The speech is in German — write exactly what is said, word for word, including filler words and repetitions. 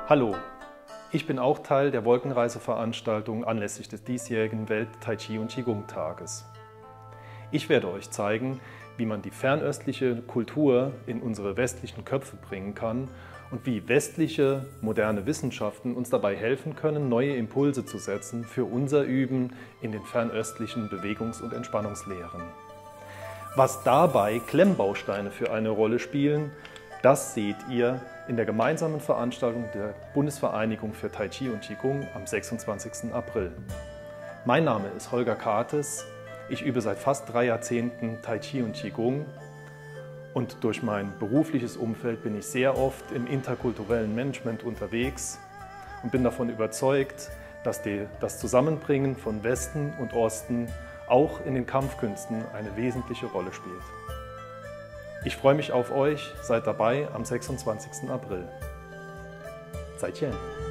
Hallo, ich bin auch Teil der Wolkenreise-Veranstaltung anlässlich des diesjährigen Welt-Tai Chi und Qigong-Tages. Ich werde euch zeigen, wie man die fernöstliche Kultur in unsere westlichen Köpfe bringen kann und wie westliche, moderne Wissenschaften uns dabei helfen können, neue Impulse zu setzen für unser Üben in den fernöstlichen Bewegungs- und Entspannungslehren. Was dabei Klemmbausteine für eine Rolle spielen, das seht ihr in der gemeinsamen Veranstaltung der Bundesvereinigung für Tai Chi und Qigong am sechsundzwanzigsten April. Mein Name ist Holger Kartes. Ich übe seit fast drei Jahrzehnten Tai Chi und Qigong und durch mein berufliches Umfeld bin ich sehr oft im interkulturellen Management unterwegs und bin davon überzeugt, dass die, das Zusammenbringen von Westen und Osten auch in den Kampfkünsten eine wesentliche Rolle spielt. Ich freue mich auf euch, seid dabei am sechsundzwanzigsten April. 再见。